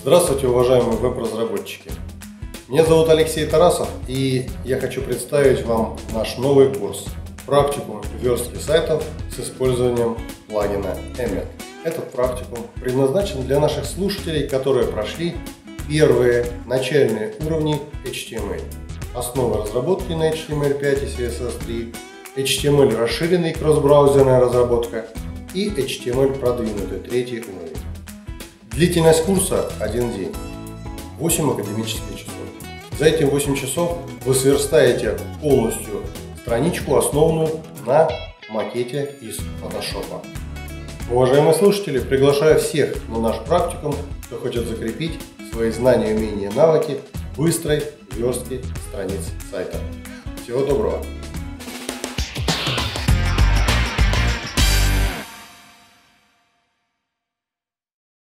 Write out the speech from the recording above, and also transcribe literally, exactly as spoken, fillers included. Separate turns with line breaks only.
Здравствуйте, уважаемые веб-разработчики! Меня зовут Алексей Тарасов, и я хочу представить вам наш новый курс «Практикум верстки сайтов с использованием плагина Emmet». Этот практикум предназначен для наших слушателей, которые прошли первые начальные уровни эйч ти эм эль, основы разработки на эйч ти эм эль пять и си эс эс три, эйч ти эм эль расширенный кросс-браузерная разработка и эйч ти эм эль продвинутый третий уровень. Длительность курса один день, восемь академических часов. За эти восемь часов вы сверстаете полностью страничку, основанную на макете из Photoshop. Уважаемые слушатели, приглашаю всех на наш практикум, кто хочет закрепить свои знания, умения, навыки быстрой верстки страниц сайта. Всего доброго!